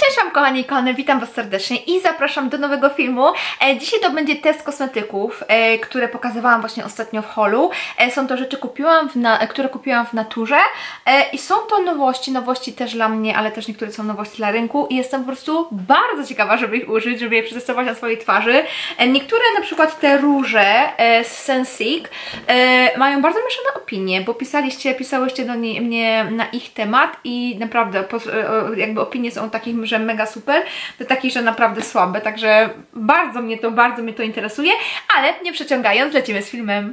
Cześć Wam kochani i kochane, witam Was serdecznie i zapraszam do nowego filmu. Dzisiaj to będzie test kosmetyków, które pokazywałam właśnie ostatnio w haulu. Są to rzeczy, które kupiłam w Naturze i są to nowości też dla mnie, ale też niektóre są nowości dla rynku i jestem po prostu bardzo ciekawa, żeby ich użyć, żeby je przetestować na swojej twarzy. Niektóre, na przykład te róże z Sensic mają bardzo mieszane opinie, bo pisałyście do mnie na ich temat i naprawdę jakby opinie są takich, że mega super, do takich, że naprawdę słabe, także bardzo mnie to interesuje, ale nie przeciągając, lecimy z filmem.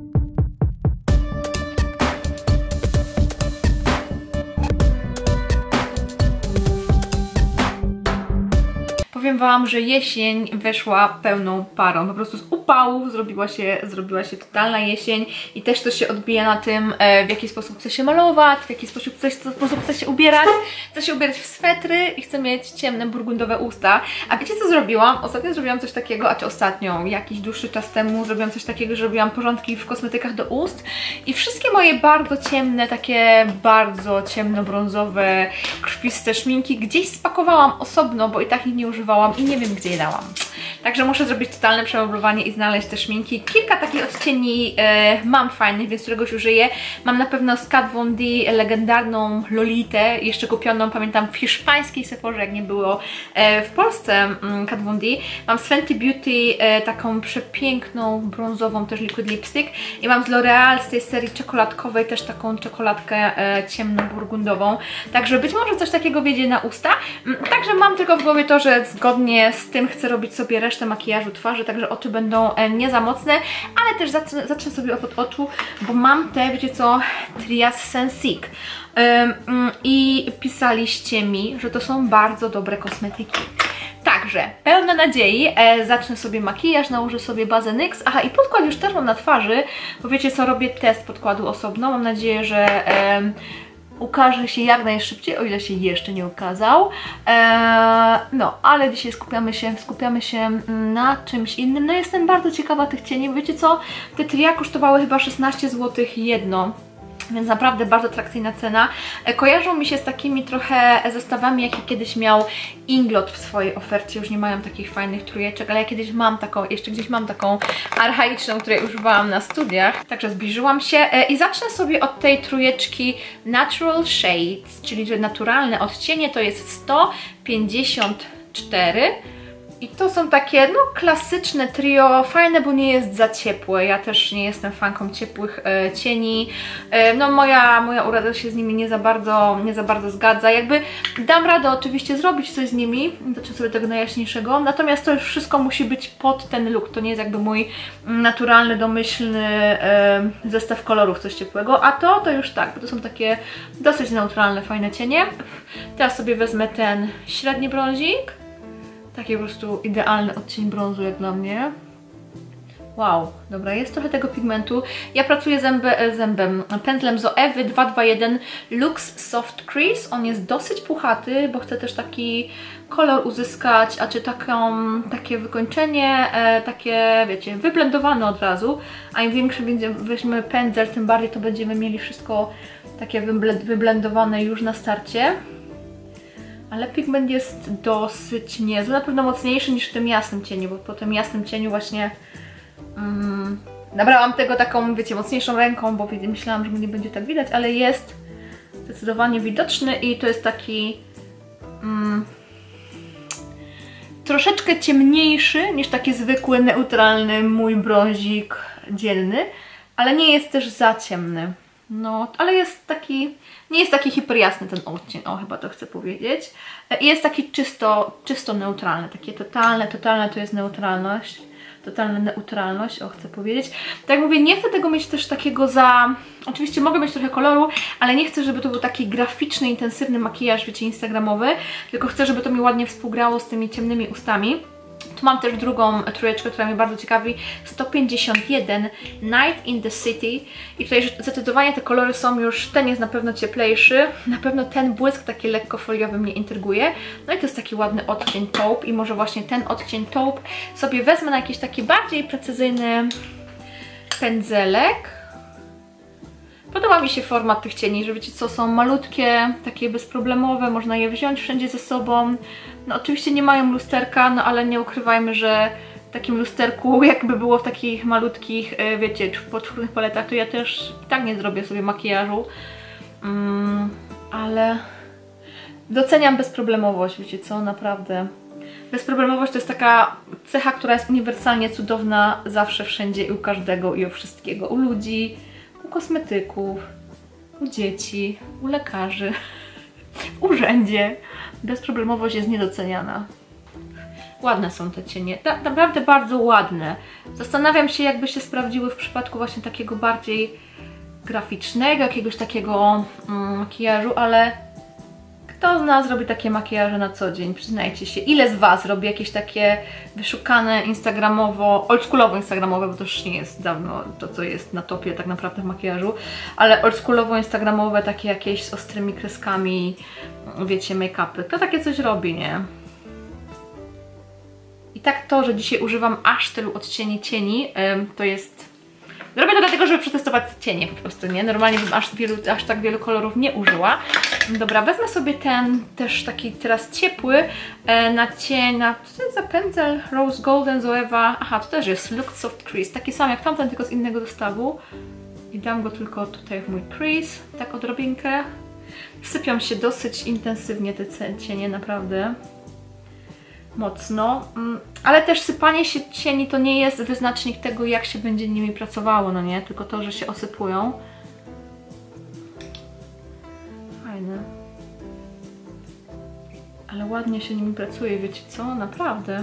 Powiem Wam, że jesień weszła pełną parą, po prostu z upałów zrobiła się totalna jesień i też to się odbija na tym, w jaki sposób chcę się malować, w jaki sposób chcę się ubierać. Chcę się ubierać w swetry i chcę mieć ciemne, burgundowe usta. A wiecie co zrobiłam? Ostatnio zrobiłam coś takiego, jakiś dłuższy czas temu zrobiłam coś takiego, że robiłam porządki w kosmetykach do ust i wszystkie moje bardzo ciemne, takie bardzo ciemnobrązowe, krwiste szminki gdzieś spakowałam osobno, bo i tak ich nie używałam i nie wiem, gdzie je dałam. Także muszę zrobić totalne przemeblowanie i znaleźć te szminki. Kilka takich odcieni mam fajnych, więc któregoś użyję. Mam na pewno z Kat Von D legendarną Lolitę, jeszcze kupioną, pamiętam, w hiszpańskiej Sephorze, jak nie było w Polsce Kat Von D. Mam z Fenty Beauty taką przepiękną, brązową też liquid lipstick i mam z L'Oreal z tej serii czekoladkowej też taką czekoladkę ciemno-burgundową. Także być może coś takiego wiedzie na usta. Także mam tylko w głowie to, że zgodnie z tym chcę robić sobie resztę makijażu twarzy, także oczy będą nie za mocne, ale też zacznę sobie od oczu, bo mam te, wiecie co, Trias Sensic. I pisaliście mi, że to są bardzo dobre kosmetyki. Także, pełna nadziei, zacznę sobie makijaż, nałożę sobie bazę NYX. Aha, i podkład już też mam na twarzy, bo wiecie co, robię test podkładu osobno. Mam nadzieję, że ukaże się jak najszybciej, o ile się jeszcze nie ukazał. No, ale dzisiaj skupiamy się na czymś innym. No, jestem bardzo ciekawa tych cieni. Wiecie co? Te tria kosztowały chyba 16 zł jedno. Więc naprawdę bardzo atrakcyjna cena. Kojarzą mi się z takimi trochę zestawami, jakie kiedyś miał Inglot w swojej ofercie. Już nie mają takich fajnych trójeczek, ale ja kiedyś mam taką, jeszcze gdzieś mam taką archaiczną, której używałam na studiach. Także zbliżyłam się i zacznę sobie od tej trójeczki Natural Shades, czyli że naturalne odcienie, to jest 154. I to są takie, no, klasyczne trio, fajne, bo nie jest za ciepłe. Ja też nie jestem fanką ciepłych cieni. No moja uroda się z nimi nie za bardzo zgadza. Jakby dam radę oczywiście zrobić coś z nimi, zacznę sobie tego najjaśniejszego, natomiast to już wszystko musi być pod ten look. To nie jest jakby mój naturalny, domyślny zestaw kolorów, coś ciepłego, a to już tak, bo to są takie dosyć neutralne, fajne cienie. Teraz sobie wezmę ten średni brązik. Taki po prostu idealny odcień brązu jak dla mnie. Wow, dobra, jest trochę tego pigmentu. Ja pracuję pędzlem Zoewy 221 Lux Soft Crease. On jest dosyć puchaty, bo chcę też taki kolor uzyskać, takie wykończenie, takie, wiecie, wyblendowane od razu. A im większy weźmiemy pędzel, tym bardziej to będziemy mieli wszystko takie wyblendowane już na starcie. Ale pigment jest dosyć niezły, na pewno mocniejszy niż w tym jasnym cieniu, bo po tym jasnym cieniu właśnie nabrałam tego taką, wiecie, mocniejszą ręką, bo myślałam, że mnie nie będzie tak widać, ale jest zdecydowanie widoczny i to jest taki troszeczkę ciemniejszy niż taki zwykły, neutralny mój brązik dzielny, ale nie jest też za ciemny. No, ale jest taki, nie jest taki hiperjasny ten odcień, o, chyba to chcę powiedzieć. I jest taki czysto neutralny, takie totalne to jest neutralność. Totalna neutralność, o, chcę powiedzieć. Tak jak mówię, nie chcę tego mieć też takiego za... Oczywiście mogę mieć trochę koloru, ale nie chcę, żeby to był taki graficzny, intensywny makijaż, wiecie, instagramowy, tylko chcę, żeby to mi ładnie współgrało z tymi ciemnymi ustami. Tu mam też drugą trójeczkę, która mnie bardzo ciekawi, 151 Night in the City i tutaj zdecydowanie te kolory są już, ten jest na pewno cieplejszy, na pewno ten błysk taki lekko foliowy mnie intryguje, no i to jest taki ładny odcień taupe i może właśnie ten odcień taupe sobie wezmę na jakiś taki bardziej precyzyjny pędzelek. Podoba mi się format tych cieni, że wiecie co, są malutkie, takie bezproblemowe, można je wziąć wszędzie ze sobą. No oczywiście nie mają lusterka, no ale nie ukrywajmy, że w takim lusterku, jakby było w takich malutkich, wiecie, podczerwonych paletach, to ja też i tak nie zrobię sobie makijażu. Ale doceniam bezproblemowość, wiecie co, naprawdę. Bezproblemowość to jest taka cecha, która jest uniwersalnie cudowna zawsze, wszędzie i u każdego i u wszystkiego. U ludzi, u kosmetyków, u dzieci, u lekarzy, w urzędzie. Bezproblemowość jest niedoceniana. Ładne są te cienie, naprawdę bardzo ładne. Zastanawiam się, jakby się sprawdziły w przypadku właśnie takiego bardziej graficznego, jakiegoś takiego makijażu, ale kto z nas robi takie makijaże na co dzień? Przyznajcie się. Ile z Was robi jakieś takie wyszukane instagramowo, oldschoolowo instagramowe, bo to już nie jest dawno to, co jest na topie tak naprawdę w makijażu, ale oldschoolowo instagramowe, takie jakieś z ostrymi kreskami, wiecie, make-upy. Kto takie coś robi, nie? I tak to, że dzisiaj używam aż tylu odcieni cieni, to jest... Robię to dlatego, żeby przetestować cienie po prostu, nie? Normalnie bym aż tak wielu kolorów nie użyła. Dobra, wezmę sobie ten też taki teraz ciepły na cień, co to jest za pędzel? Rose Golden Zoeva. Aha, to też jest Look Soft Crease, taki sam jak tamten, tylko z innego zestawu. I dam go tylko tutaj w mój crease, tak odrobinkę. Sypią się dosyć intensywnie te cienie, naprawdę. Mocno, ale też sypanie się cieni to nie jest wyznacznik tego, jak się będzie nimi pracowało, no nie? Tylko to, że się osypują. Fajne. Ale ładnie się nimi pracuje, wiecie co? Naprawdę.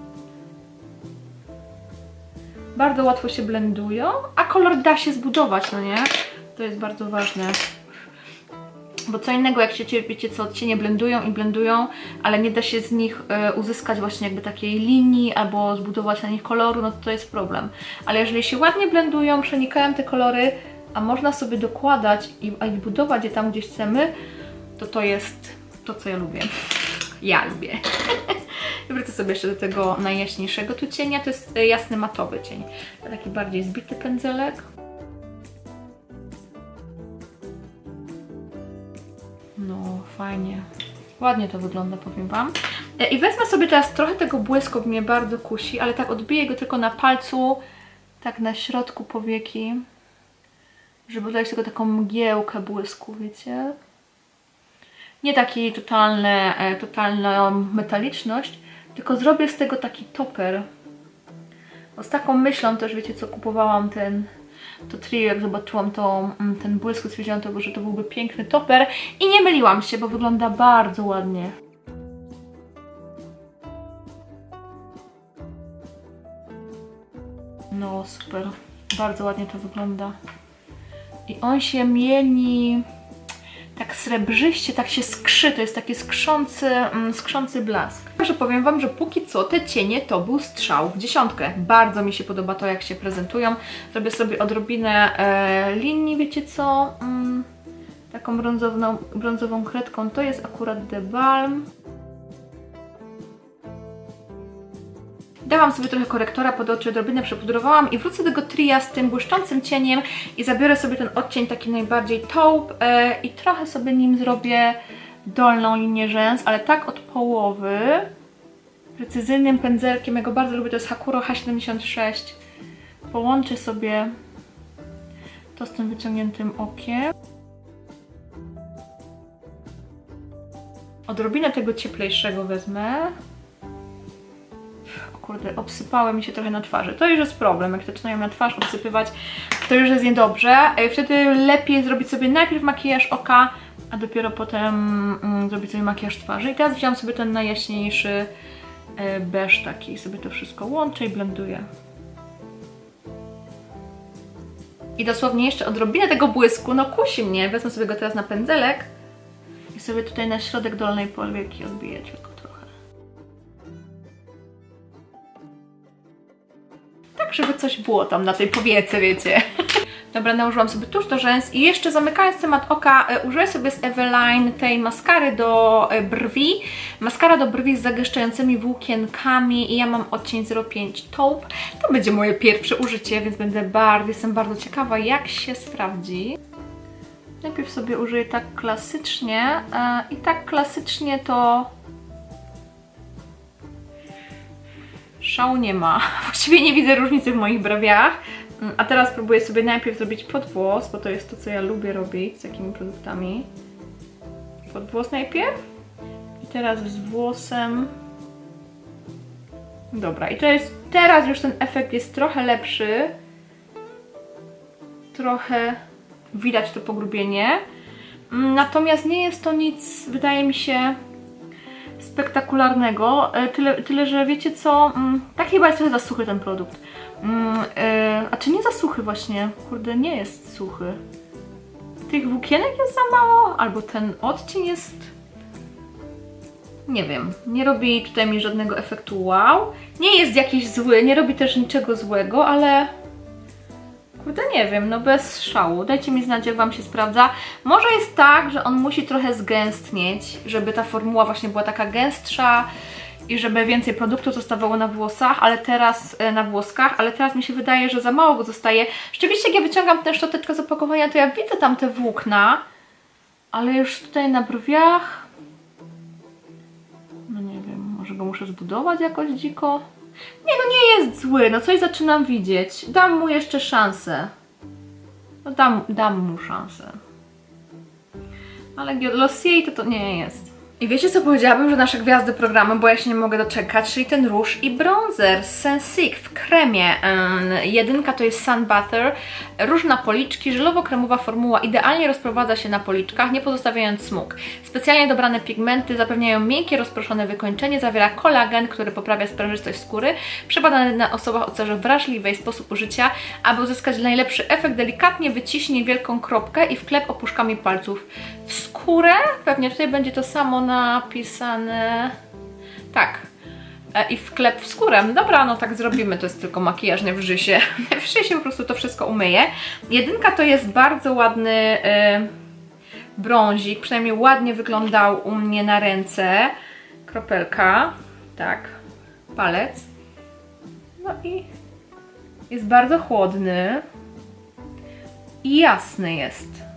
Bardzo łatwo się blendują, a kolor da się zbudować, no nie? To jest bardzo ważne. Bo co innego, jak się, wiecie co, cienie blendują, ale nie da się z nich uzyskać właśnie jakby takiej linii albo zbudować na nich koloru, no to jest problem. Ale jeżeli się ładnie blendują, przenikają te kolory, a można sobie dokładać i budować je tam, gdzie chcemy, to jest to, co ja lubię. Ja lubię. Wrócę sobie jeszcze do tego najjaśniejszego tu cienia, to jest jasny matowy cień. Taki bardziej zbity pędzelek. No, fajnie. Ładnie to wygląda, powiem Wam. I wezmę sobie teraz trochę tego błysku, mnie bardzo kusi, ale tak odbiję go tylko na palcu, tak na środku powieki, żeby dać tylko taką mgiełkę błysku, wiecie? Nie taki totalna metaliczność, tylko zrobię z tego taki toper. Bo z taką myślą też, wiecie co, kupowałam to trio, jak zobaczyłam ten błysk, stwierdziłam to, że to byłby piękny toper i nie myliłam się, bo wygląda bardzo ładnie. No super, bardzo ładnie to wygląda. I on się mieni tak srebrzyście, tak się skrzy, to jest taki skrzący blask. Także powiem Wam, że póki co te cienie to był strzał w dziesiątkę. Bardzo mi się podoba to, jak się prezentują. Zrobię sobie odrobinę linii, wiecie co? Taką brązową kredką, to jest akurat The Balm. Dałam sobie trochę korektora pod oczy, odrobinę przepudrowałam i wrócę do tego tria z tym błyszczącym cieniem i zabiorę sobie ten odcień taki najbardziej taupe i trochę sobie nim zrobię dolną linię rzęs, ale tak od połowy, precyzyjnym pędzelkiem, ja go bardzo lubię, to jest Hakuro H76. Połączę sobie to z tym wyciągniętym okiem. Odrobinę tego cieplejszego wezmę. Kurde, obsypały mi się trochę na twarzy. To już jest problem, jak zaczynają na twarz obsypywać, to już jest niedobrze. Wtedy lepiej zrobić sobie najpierw makijaż oka, a dopiero potem zrobić sobie makijaż twarzy. I teraz wziąłam sobie ten najjaśniejszy beż taki i sobie to wszystko łączę i blenduję. I dosłownie jeszcze odrobinę tego błysku, no kusi mnie. Wezmę sobie go teraz na pędzelek i sobie tutaj na środek dolnej powieki odbiję tylko trochę. Tak, żeby coś było tam na tej powiece, wiecie. Dobra, nałożyłam sobie tusz do rzęs i jeszcze zamykając temat oka, użyję sobie z Eveline tej maskary do brwi. Maskara do brwi z zagęszczającymi włókienkami i ja mam odcień 05 Taupe. To będzie moje pierwsze użycie, więc jestem bardzo ciekawa, jak się sprawdzi. Najpierw sobie użyję tak klasycznie i tak klasycznie to szału nie ma. Właściwie nie widzę różnicy w moich brawiach. A teraz próbuję sobie najpierw zrobić podwłos, bo to jest to, co ja lubię robić z takimi produktami. Podwłos najpierw i teraz z włosem. Dobra, i to jest, teraz już ten efekt jest trochę lepszy. Trochę widać to pogrubienie. Natomiast nie jest to nic, wydaje mi się, spektakularnego. Tyle, że wiecie co? Tak chyba jest trochę za suchy ten produkt. A czy nie za suchy właśnie? Kurde, nie jest suchy. Tych włókienek jest za mało? Albo ten odcień jest... Nie wiem. Nie robi tutaj mi żadnego efektu wow. Nie jest jakiś zły, nie robi też niczego złego, ale... Kurde, nie wiem, no bez szału. Dajcie mi znać, jak Wam się sprawdza. Może jest tak, że on musi trochę zgęstnieć, żeby ta formuła właśnie była taka gęstsza i żeby więcej produktu zostawało na włosach, ale teraz na włoskach, ale teraz mi się wydaje, że za mało go zostaje. Rzeczywiście, jak ja wyciągam tę szczoteczkę z opakowania, to ja widzę tam te włókna, ale już tutaj na brwiach, no nie wiem, może go muszę zbudować jakoś dziko? Nie, no nie jest zły, no coś zaczynam widzieć. Dam mu jeszcze szansę. No dam mu szansę. Ale Glossier to nie jest. I wiecie co powiedziałabym, że nasze gwiazdy programu, bo ja się nie mogę doczekać, czyli ten róż i bronzer z Sensic w kremie. Jedynka to jest Sun Butter, róż na policzki, żelowo-kremowa formuła idealnie rozprowadza się na policzkach, nie pozostawiając smug. Specjalnie dobrane pigmenty zapewniają miękkie, rozproszone wykończenie, zawiera kolagen, który poprawia sprężystość skóry, przebadany na osobach o cerze wrażliwej, sposób użycia, aby uzyskać najlepszy efekt, delikatnie wyciśnij wielką kropkę i wklep opuszkami palców w skórę. Pewnie tutaj będzie to samo napisane. Tak. I wklep w skórę. Dobra, no tak zrobimy, to jest tylko makijaż, najwyżej się po prostu to wszystko umyje. Jedynka to jest bardzo ładny brązik, przynajmniej ładnie wyglądał u mnie na ręce. Kropelka, tak, palec. No i jest bardzo chłodny i jasny jest.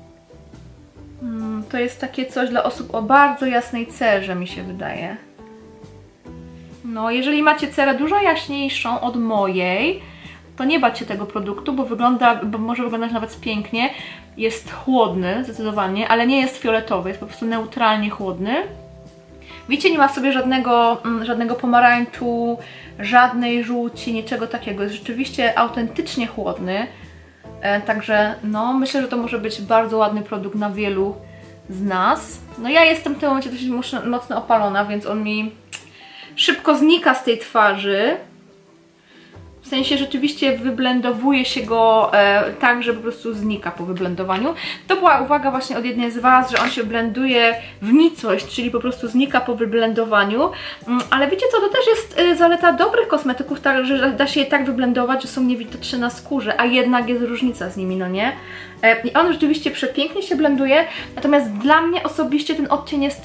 To jest takie coś dla osób o bardzo jasnej cerze, mi się wydaje. No, jeżeli macie cerę dużo jaśniejszą od mojej, to nie bać się tego produktu, bo może wyglądać nawet pięknie. Jest chłodny, zdecydowanie, ale nie jest fioletowy, jest po prostu neutralnie chłodny. Widzicie, nie ma w sobie żadnego pomarańczu, żadnej żółci, niczego takiego. Jest rzeczywiście autentycznie chłodny. Także no, myślę, że to może być bardzo ładny produkt na wielu z nas. No ja jestem w tym momencie dosyć mocno opalona, więc on mi szybko znika z tej twarzy. W sensie rzeczywiście wyblendowuje się go tak, że po prostu znika po wyblendowaniu. To była uwaga właśnie od jednej z Was, że on się blenduje w nicość, czyli po prostu znika po wyblendowaniu. Ale wiecie co, to też jest zaleta dobrych kosmetyków, tak, że da się je tak wyblendować, że są niewidoczne na skórze, a jednak jest różnica z nimi, no nie? I on rzeczywiście przepięknie się blenduje, natomiast dla mnie osobiście ten odcień jest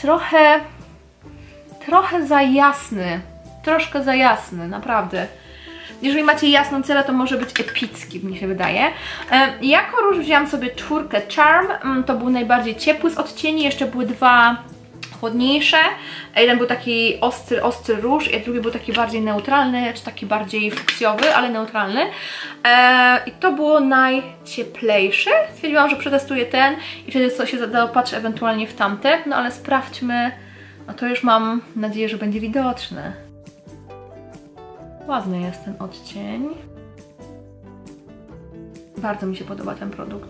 trochę za jasny. Troszkę za jasny, naprawdę. Jeżeli macie jasną cerę, to może być epicki, mi się wydaje. Jako róż wzięłam sobie 4 Charm, to był najbardziej ciepły z odcieni, jeszcze były dwa chłodniejsze. Jeden był taki ostry róż, a drugi był taki bardziej neutralny, czy taki bardziej fuksjowy, ale neutralny. I to było najcieplejsze. Stwierdziłam, że przetestuję ten i wtedy co się zaopatrzę ewentualnie w tamte. No ale sprawdźmy, no to już mam nadzieję, że będzie widoczne. Ładny jest ten odcień. Bardzo mi się podoba ten produkt.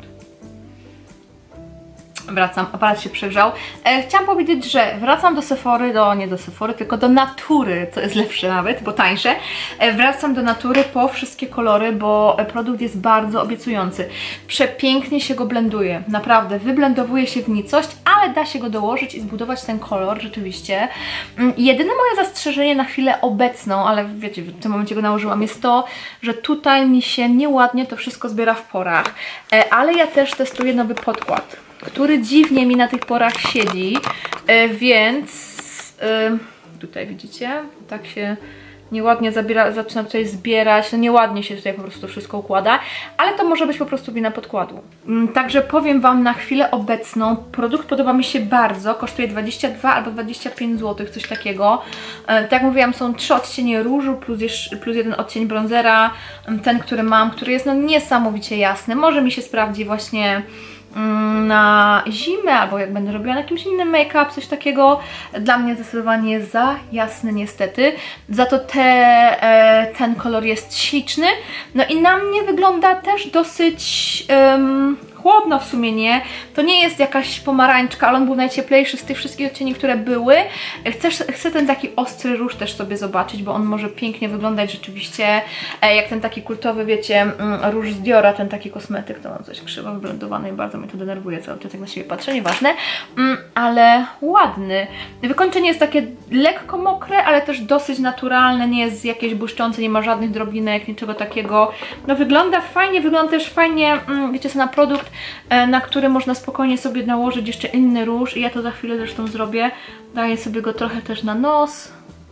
Wracam, aparat się przegrzał. Chciałam powiedzieć, że wracam do Sephory, nie do Sephory, tylko do Natury, co jest lepsze nawet, bo tańsze. Wracam do Natury po wszystkie kolory, bo produkt jest bardzo obiecujący. Przepięknie się go blenduje, naprawdę. Wyblendowuje się w nicość, ale da się go dołożyć i zbudować ten kolor, rzeczywiście. Jedyne moje zastrzeżenie na chwilę obecną, ale wiecie, w tym momencie go nałożyłam, jest to, że tutaj mi się nieładnie to wszystko zbiera w porach. Ale ja też testuję nowy podkład, który dziwnie mi na tych porach siedzi, więc tutaj widzicie, tak się nieładnie zaczyna tutaj zbierać, no nieładnie się tutaj po prostu wszystko układa, ale to może być po prostu wina podkładu. Także powiem Wam na chwilę obecną, produkt podoba mi się bardzo, kosztuje 22 albo 25 zł, coś takiego. Tak jak mówiłam, są 3 odcienie różu plus jeden odcień bronzera, ten, który mam, który jest no niesamowicie jasny, może mi się sprawdzi właśnie na zimę, albo jak będę robiła na jakimś innym make-up, coś takiego. Dla mnie zdecydowanie za jasny niestety. Za to ten kolor jest śliczny. No i na mnie wygląda też dosyć chłodno w sumie, nie? To nie jest jakaś pomarańczka, ale on był najcieplejszy z tych wszystkich odcieni, które były. Chcę ten taki ostry róż też sobie zobaczyć, bo on może pięknie wyglądać rzeczywiście jak ten taki kultowy, wiecie, róż z Diora, ten taki kosmetyk. To mam coś krzywo wyblendowany i bardzo mnie to denerwuje cały czas, jak na siebie patrzę, nieważne. Ale ładny. Wykończenie jest takie lekko mokre, ale też dosyć naturalne, nie jest jakieś błyszczące, nie ma żadnych drobinek, niczego takiego. No wygląda fajnie, wygląda też fajnie, wiecie co, na produkt, na który można spokojnie sobie nałożyć jeszcze inny róż i ja to za chwilę zresztą zrobię. Daję sobie go trochę też na nos,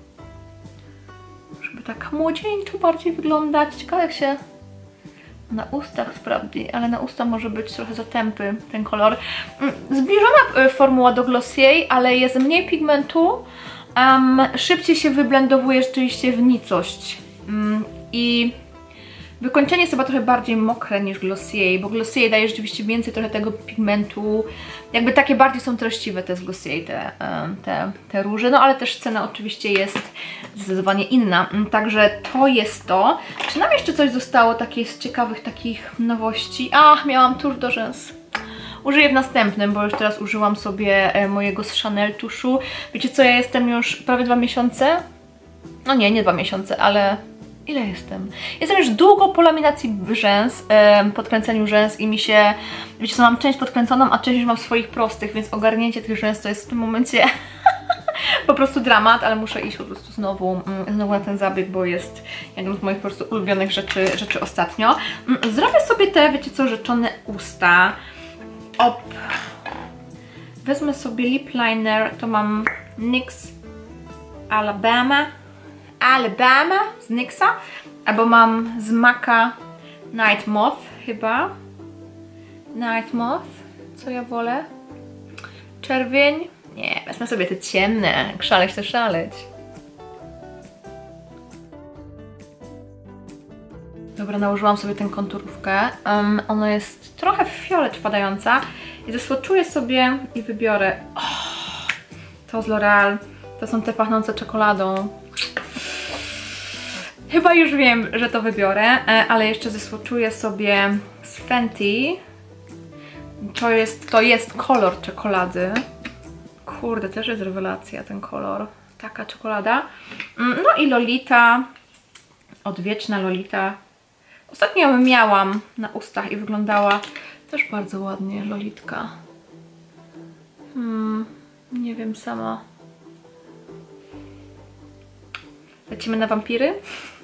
żeby tak młodzieńczo bardziej wyglądać. Ciekawe jak się na ustach sprawdzi, ale na usta może być trochę za tępy ten kolor. Zbliżona formuła do Glossier, ale jest mniej pigmentu, szybciej się wyblendowuje rzeczywiście w nicość i wykończenie jest chyba trochę bardziej mokre niż Glossier, bo Glossier daje rzeczywiście więcej trochę tego pigmentu. Jakby takie bardziej są treściwe te z Glossier, te róże, no ale też cena oczywiście jest zdecydowanie inna. Także to jest to. Czy nam jeszcze coś zostało takie z ciekawych takich nowości? Ach, miałam tusz do rzęs. Użyję w następnym, bo już teraz użyłam sobie mojego z Chanel tuszu. Wiecie co, ja jestem już prawie 2 miesiące? No nie 2 miesiące, ale... Ile jestem? Jestem już długo po laminacji rzęs, podkręceniu rzęs i mi się, wiecie co, mam część podkręconą, a część już mam swoich prostych, więc ogarnięcie tych rzęs to jest w tym momencie po prostu dramat, ale muszę iść po prostu znowu na ten zabieg, bo jest jedną z moich po prostu ulubionych rzeczy ostatnio. Zrobię sobie te, wiecie co, rzeczone usta. Wezmę sobie lip liner, to mam NYX Alabama z NYXa, albo mam z MAC'a Night Moth chyba. Night Moth, co ja wolę? Czerwień? Nie, wezmę sobie te ciemne, szaleć to szaleć. Dobra, nałożyłam sobie tę konturówkę. Ona jest trochę w fiolet wpadająca i zasłoczuję sobie i wybiorę to z L'Oreal. To są te pachnące czekoladą. Chyba już wiem, że to wybiorę, ale jeszcze zasłoczuję sobie z Fenty. To jest kolor czekolady. Kurde, też jest rewelacja ten kolor. Taka czekolada. No i Lolita. Odwieczna Lolita. Ostatnio ją miałam na ustach i wyglądała też bardzo ładnie, Lolitka. Nie wiem sama. Lecimy na wampiry?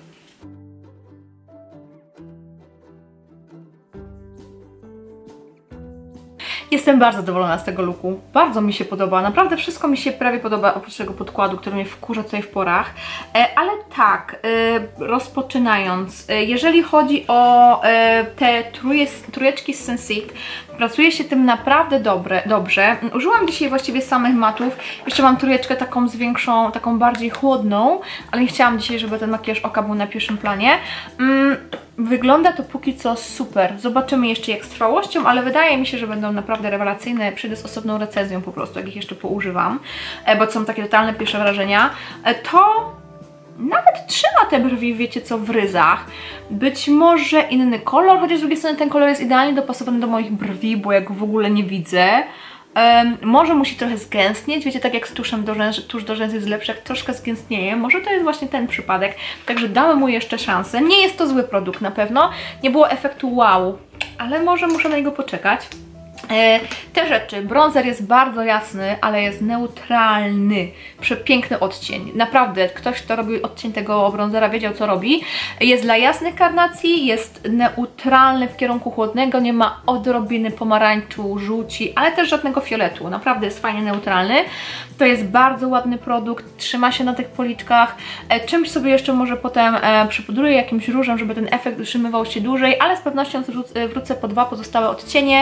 Jestem bardzo zadowolona z tego looku. Bardzo mi się podoba. Naprawdę wszystko mi się prawie podoba, oprócz tego podkładu, który mnie wkurza tutaj w porach. Ale tak, rozpoczynając, jeżeli chodzi o te trójeczki z Sensic, pracuje się tym naprawdę dobrze. Użyłam dzisiaj właściwie samych matów. Jeszcze mam trójeczkę taką z większą, taką bardziej chłodną, ale nie chciałam dzisiaj, żeby ten makijaż oka był na pierwszym planie. Wygląda to póki co super. Zobaczymy jeszcze jak z trwałością, ale wydaje mi się, że będą naprawdę rewelacyjne. Przyjdę z osobną recenzją po prostu, jak ich jeszcze poużywam, bo to są takie totalne pierwsze wrażenia. To nawet trzyma te brwi, wiecie co, w ryzach. Być może inny kolor, chociaż z drugiej strony ten kolor jest idealnie dopasowany do moich brwi, bo ja go w ogóle nie widzę. Może musi trochę zgęstnieć, wiecie, tak jak z tuszem do rzęs, tusz do rzęs jest lepszy, jak troszkę zgęstnieje, może to jest właśnie ten przypadek, także damy mu jeszcze szansę. Nie jest to zły produkt na pewno, nie było efektu wow, ale może muszę na niego poczekać. Te rzeczy, bronzer jest bardzo jasny, ale jest neutralny, przepiękny odcień, naprawdę, ktoś kto robił odcień tego bronzera wiedział co robi, jest dla jasnych karnacji, jest neutralny w kierunku chłodnego, nie ma odrobiny pomarańczu, żółci, ale też żadnego fioletu, naprawdę jest fajnie neutralny, to jest bardzo ładny produkt, trzyma się na tych policzkach, czymś sobie jeszcze może potem przypudruję jakimś różem, żeby ten efekt utrzymywał się dłużej, ale z pewnością wrócę po 2 pozostałe odcienie.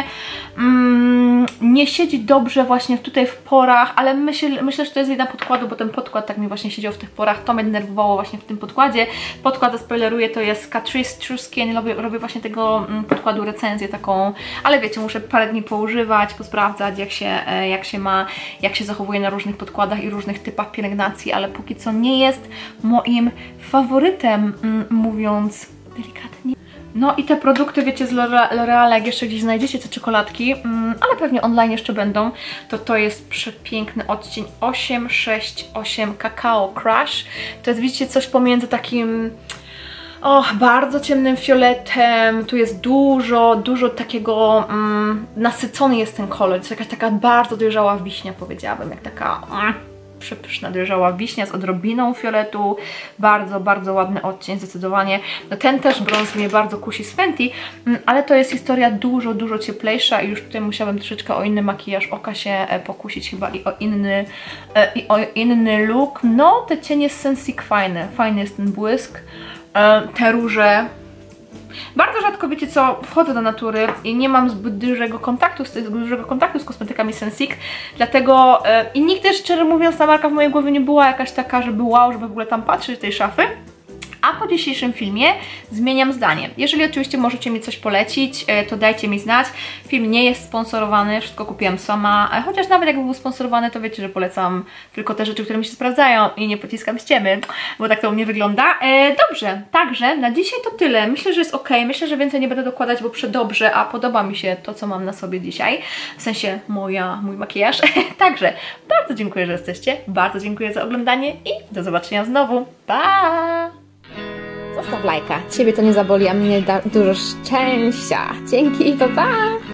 Nie siedzi dobrze właśnie tutaj w porach, ale myślę, że to jest wina podkładu, bo ten podkład tak mi właśnie siedział w tych porach, to mnie denerwowało właśnie w tym podkładzie. Podkład, zaspoileruję, to jest Catrice True Skin, robię właśnie tego podkładu recenzję taką, ale wiecie, muszę parę dni poużywać, posprawdzać jak się zachowuje na różnych podkładach i różnych typach pielęgnacji, ale póki co nie jest moim faworytem, mówiąc delikatnie. No i te produkty, wiecie, z L'Oreal, jak jeszcze gdzieś znajdziecie te czekoladki, ale pewnie online jeszcze będą, to jest przepiękny odcień 868 Cacao Crush. To jest, widzicie, coś pomiędzy takim bardzo ciemnym fioletem, tu jest dużo takiego, nasycony jest ten kolor, to jest jakaś taka bardzo dojrzała wiśnia, powiedziałabym, jak taka przepyszna dojrzała wiśnia z odrobiną fioletu, bardzo ładny odcień, zdecydowanie. No ten też brąz mnie bardzo kusi z Fenty, ale to jest historia dużo cieplejsza i już tutaj musiałabym troszeczkę o inny makijaż oka się pokusić chyba i o inny look. No te cienie z Sensic fajny jest ten błysk, te róże. Bardzo rzadko, wiecie co, wchodzę do natury i nie mam zbyt dużego kontaktu z kosmetykami Sensic, dlatego i nigdy, szczerze mówiąc, ta marka w mojej głowie nie była jakaś taka, żeby wow, żeby w ogóle tam patrzeć do tej szafy. A po dzisiejszym filmie zmieniam zdanie. Jeżeli oczywiście możecie mi coś polecić, to dajcie mi znać. Film nie jest sponsorowany, wszystko kupiłam sama, chociaż nawet jakby był sponsorowany, to wiecie, że polecam tylko te rzeczy, które mi się sprawdzają i nie pociskam ściemy, bo tak to u mnie wygląda. Dobrze, także na dzisiaj to tyle. Myślę, że jest ok, myślę, że więcej nie będę dokładać, bo przedobrze, a podoba mi się to, co mam na sobie dzisiaj, w sensie mój makijaż. Także bardzo dziękuję, że jesteście, bardzo dziękuję za oglądanie i do zobaczenia znowu. Pa! Zostaw lajka, ciebie to nie zaboli, a mnie da dużo szczęścia. Dzięki, pa pa!